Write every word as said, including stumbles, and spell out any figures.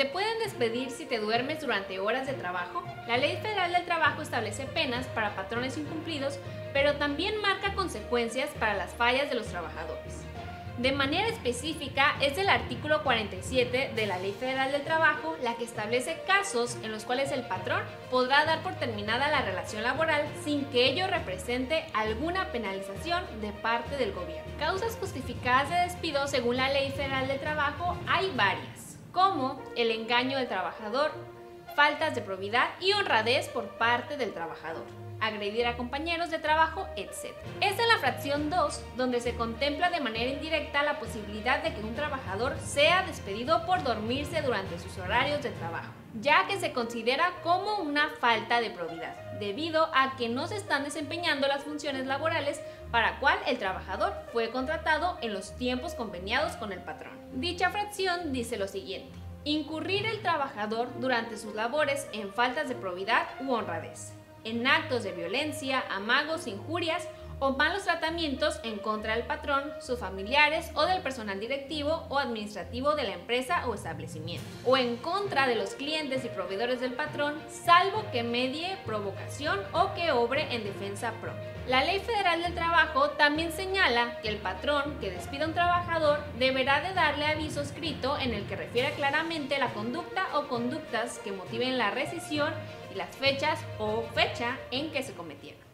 ¿Te pueden despedir si te duermes durante horas de trabajo? La Ley Federal del Trabajo establece penas para patrones incumplidos, pero también marca consecuencias para las fallas de los trabajadores. De manera específica, es el artículo cuarenta y siete de la Ley Federal del Trabajo la que establece casos en los cuales el patrón podrá dar por terminada la relación laboral sin que ello represente alguna penalización de parte del gobierno. Causas justificadas de despido según la Ley Federal del Trabajo hay varias, como el engaño del trabajador, faltas de probidad y honradez por parte del trabajador, agredir a compañeros de trabajo, etcétera. Es en la fracción dos donde se contempla de manera indirecta la posibilidad de que un trabajador sea despedido por dormirse durante sus horarios de trabajo, ya que se considera como una falta de probidad, debido a que no se están desempeñando las funciones laborales para cual el trabajador fue contratado en los tiempos conveniados con el patrón. Dicha fracción dice lo siguiente: incurrir el trabajador durante sus labores en faltas de probidad u honradez, en actos de violencia, amagos, injurias o malos tratamientos en contra del patrón, sus familiares o del personal directivo o administrativo de la empresa o establecimiento, o en contra de los clientes y proveedores del patrón, salvo que medie provocación o que obre en defensa propia. La Ley Federal del Trabajo también señala que el patrón que despida a un trabajador deberá de darle aviso escrito en el que refiera claramente la conducta o conductas que motiven la rescisión y las fechas o fecha en que se cometieron.